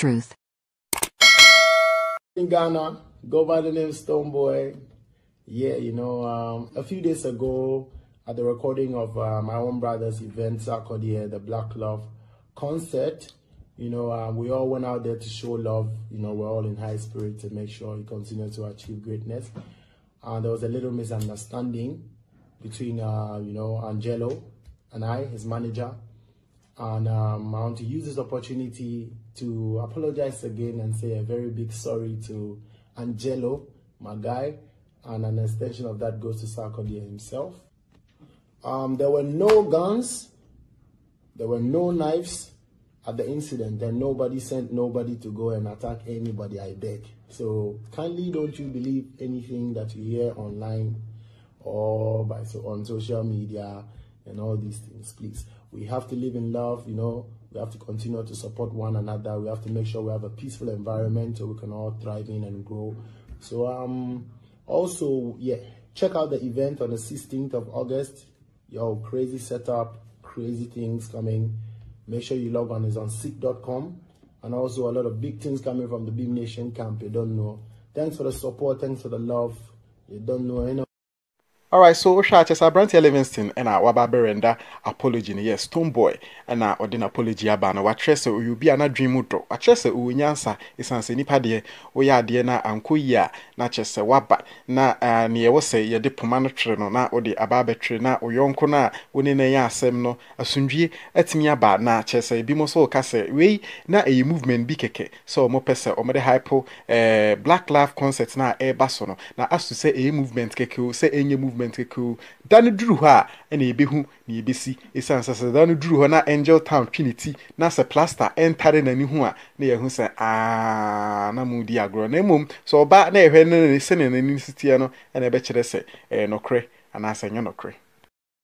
truth. In Ghana, go by the name Stonebwoy. Yeah, a few days ago at the recording of my own brother's event, Sarkodie, the Black Love concert, we all went out there to show love. We're all in high spirit to make sure he continues to achieve greatness. And there was a little misunderstanding between, Angelo and I, his manager. And I want to use this opportunity to apologize again and say a very big sorry to Angelo, my guy, and an extension of that goes to Sarkodie himself. There were no guns, there were no knives at the incident, and nobody sent nobody to go and attack anybody, I beg. So kindly don't you believe anything that you hear online or on social media and all these things, please. We have to live in love, we have to continue to support one another. We have to make sure we have a peaceful environment so we can all thrive in and grow. So also, check out the event on the 16th of August. Yo, crazy setup, crazy things coming. Make sure you log on. It's on seek.com. And also a lot of big things coming from the Big Nation camp. You don't know. Thanks for the support. Thanks for the love. You don't know. Alright, so Osha Chesa Branty Livingston and our Wababerenda apology, yes, Stonebwoy, and our ordin apology abana, what tress you be an dream muto, a chess uyansa is an senipade, oya diana and kuya, not chess waba, na near was say ye diplomantreno, na or the ababetre, na or yonkona, winning a ya semno, a sundry, et me about na chess a bimoso casse, we na a movement bikeke, so mopesa or mede hypo, Black Life concerts na a basono, na as to say a movement keku, say any movement. Dan drew her and a behu ni bisi, a sense as a dan drew her na Angel Town Trinity, nasa plaster, and tarring and hua, near who say, na moody agronemum, so bad near when sending an institution and a betcher say, no cray, and I say, no cray.